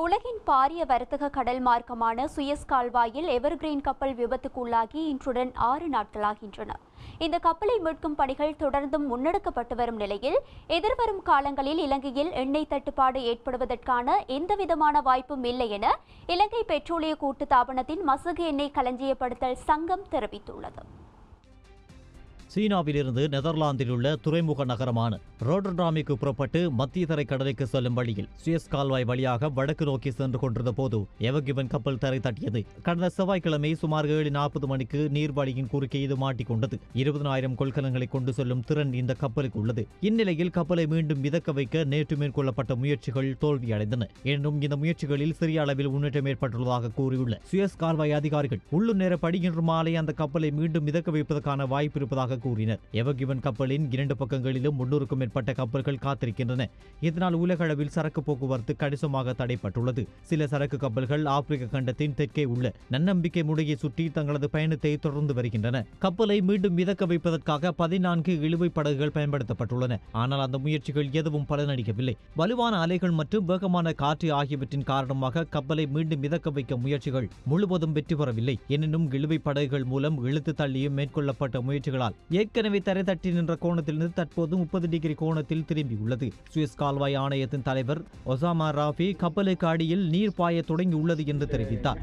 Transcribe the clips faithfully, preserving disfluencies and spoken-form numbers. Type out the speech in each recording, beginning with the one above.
உலகின் பாரிய வர்த்தக கடல் மார்க்கமான சுயஸ் கால்வாயில் எவர்கிரீன் கப்பல் விபத்துக்குள்ளாகி இன்றுடன் ஆறு நாட்களாகின்றன. இந்த கப்பலை மீட்கும் பணிகள் தொடர்ந்தும் முன்னெடுக்கப்பட்டு வரும் நிலையில் எதிர்வரும் காலங்களில் இலங்கையில் எண்ணெய் தட்டுப்பாடு ஏற்படுவதற்கான எந்தவிதமான வாய்ப்பும் இல்லை என இலங்கை பெட்ரோலிய கூட்டுத்தாபனத்தின் மசகு எண்ணெய் களஞ்சியப்படுத்தல் சங்கம் தெரிவித்துள்ளது. சீனாவிலிருந்து நெதர்லாந்தில் உள்ள துறைமுக நகரமான ரோட்டர்டாமிற்கு புறப்பட்டு மத்திய தரை கடலுக்கு செல்லும் வழியில் சுயஸ் கால்வாய் வழியாக வடக்கு நோக்கி சென்று கொண்டிருந்த போது எவர்கிவன் கப்பல் தரை தட்டியது. கடந்த செவ்வாய்க்கிழமை சுமார் ஏழு நாற்பது மணிக்கு நீர்வழியின் குறுக்கே இது மாட்டிக்கொண்டது. இருபதனாயிரம் கொள்கலங்களை கொண்டு செல்லும் திறன் இந்த கப்பலுக்கு உள்ளது. இந்நிலையில் கப்பலை மீண்டும் மிதக்க வைக்க நேற்று மேற்கொள்ளப்பட்ட முயற்சிகள் தோல்வியடைந்தன. எனினும் இந்த முயற்சிகளில் சிறிய அளவில் முன்னேற்றம் ஏற்பட்டுள்ளதாக கூறியுள்ள சுயஸ் கால்வாய் அதிகாரிகள் உள்ளூர் நேரப்படி இன்று மாலை அந்த கப்பலை மீண்டும் மிதக்க வைப்பதற்கான வாய்ப்பு இருப்பதாக கூறினர். எவர்கிவன் கப்பலின் இரண்டு பக்கங்களிலும் முன்னூறுக்கும் மேற்பட்ட கப்பல்கள் காத்திருக்கின்றன. இதனால் உலக அளவில் சரக்கு போக்குவரத்து கணிசமாக தடைப்பட்டுள்ளது. சில சரக்கு கப்பல்கள் ஆப்பிரிக்க கண்டத்தின் தெற்கே உள்ள நன்னம்பிக்கை முனையை சுற்றி தங்களது பயணத்தை தொடர்ந்து வருகின்றன. கப்பலை மீண்டும் மிதக்க வைப்பதற்காக பதினான்கு இழுவை படகுகள் பயன்படுத்தப்பட்டுள்ளன. ஆனால் அந்த முயற்சிகள் எதுவும் பலனளிக்கவில்லை. வலுவான அலைகள் மற்றும் வேகமான காற்று ஆகியவற்றின் காரணமாக கப்பலை மீண்டும் மிதக்க வைக்க முயற்சிகள் முழுவதும் வெற்றி பெறவில்லை. எனினும் இழுவை படகுகள் மூலம் இழுத்து தள்ளியும் மேற்கொள்ளப்பட்ட முயற்சிகளால் ஏற்கனவே தரை தட்டி நின்ற கோணத்திலிருந்து தற்போது முப்பது டிகிரி கோணத்தில் திரும்பியுள்ளது. சுயஸ் கால்வாய் ஆணையத்தின் தலைவர் ஒசாமா ராஃபி கப்பலுக்கு அடியில் நீர் பாய தொடங்கி உள்ளது என்று தெரிவித்தார்.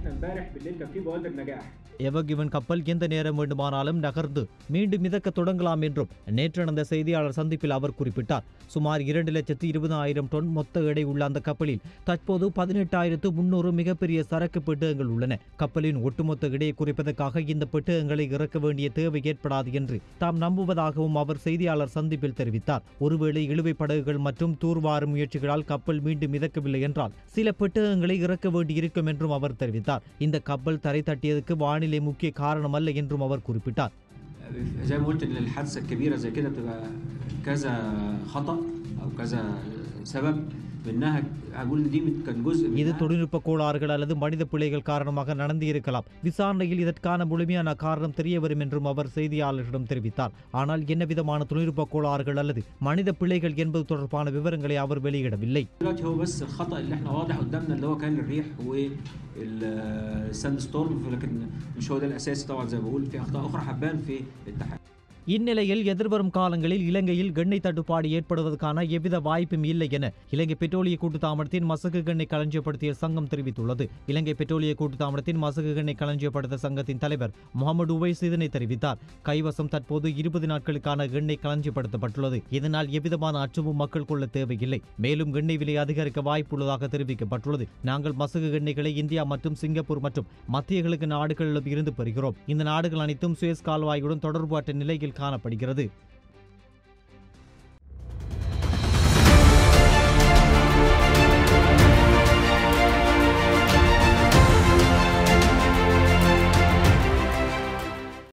எவர்கிவன் கப்பல் எந்த நேரம் வேண்டுமானாலும் நகர்ந்து மீண்டும் மிதக்க தொடங்கலாம் என்றும் நேற்று நடந்த செய்தியாளர் சந்திப்பில் அவர் குறிப்பிட்டார். சுமார் இரண்டு லட்சத்து இருபதாயிரம் டன் மொத்த எடை உள்ள அந்த கப்பலில் தற்போது பதினெட்டாயிரத்து முன்னூறு மிகப்பெரிய சரக்கு பெட்டகங்கள் உள்ளன. கப்பலின் ஒட்டுமொத்த எடையை குறைப்பதற்காக இந்த பெட்டகங்களை இறக்க வேண்டிய தேவை ஏற்படாது என்று தாம் நம்புவதாகவும் அவர் செய்தியாளர் சந்திப்பில் தெரிவித்தார். ஒருவேளை இழுவை படகுகள் மற்றும் தூர்வாரும் முயற்சிகளால் கப்பல் மீண்டும் மிதக்கவில்லை என்றால் சில பெட்டகங்களை இறக்க வேண்டியிருக்கும் என்றும் அவர் தெரிவித்தார். இந்த கப்பல் தரை தட்டியதற்கு வானிலை முக்கிய காரணம் அல்ல என்றும் அவர் குறிப்பிட்டார். زي ما قلت ان الحادثه الكبيره زي كده بتبقى كذا خطا او كذا سبب منها اقول دي كان جزء من இது தொழில்நுட்ப கோளாறுகள் அல்லது மனித பிழைகள் காரணமாக நடந்து இருக்கலாம். விசாரணையில் இதற்கான முழுமையான காரணம் தெரிய வரும் என்றும் அவர் செய்தியாளர்களிடம் தெரிவித்தார். ஆனால் என்ன விதமான தொழில்நுட்ப கோளாறுகள் அல்லது மனித பிழைகள் என்பது தொடர்பான விவரங்களை அவர் வெளியிடவில்லை. هو بس الخطا اللي احنا واضح قدامنا اللي هو كان الريح والساند ستورم لكن مش هو ده الاساسي طبعا زي ما بقول في اخطاء اخرى حبان في التحقيق. இந்நிலையில் எதிர்வரும் காலங்களில் இலங்கையில் எண்ணெய் தட்டுப்பாடு ஏற்படுவதற்கான எவ்வித வாய்ப்பும் இல்லை என இலங்கை பெட்ரோலிய கூட்டுத்தாபனத்தின் மசகு எண்ணெய் களஞ்சியப்படுத்திய சங்கம் தெரிவித்துள்ளது. இலங்கை பெட்ரோலிய கூட்டுத்தாபனத்தின் மசகு எண்ணெய் களஞ்சியப்படுத்த சங்கத்தின் தலைவர் முகமது உவைஸ் இதனை தெரிவித்தார். கைவசம் தற்போது இருபது நாட்களுக்கான எண்ணெய் களஞ்சியப்படுத்தப்பட்டுள்ளது. இதனால் எவ்விதமான அச்சமும் மக்கள் கொள்ள தேவையில்லை. மேலும் எண்ணெய் விலை அதிகரிக்க வாய்ப்புள்ளதாக தெரிவிக்கப்பட்டுள்ளது. நாங்கள் மசகு எண்ணெய்களை இந்தியா மற்றும் சிங்கப்பூர் மற்றும் மத்திய கிழக்கு நாடுகளிலும் இருந்து பெறுகிறோம். இந்த நாடுகள் அனைத்தும் சுயஸ் கால்வாயுடன் தொடர்பு அற்ற நிலையில் காணப்படுகிறது.